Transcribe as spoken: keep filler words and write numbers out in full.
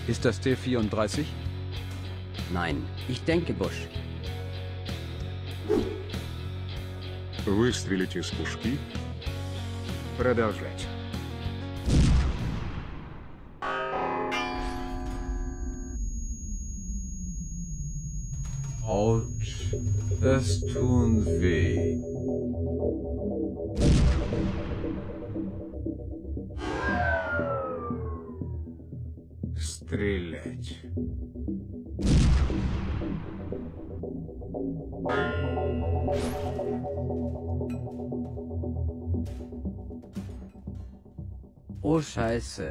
Ist das T vierunddreißig? Nein, ich denke Bush. Выстрелить из пушки? Продолжать. Autsch, das tun weh. Стрелять. Oh Scheiße.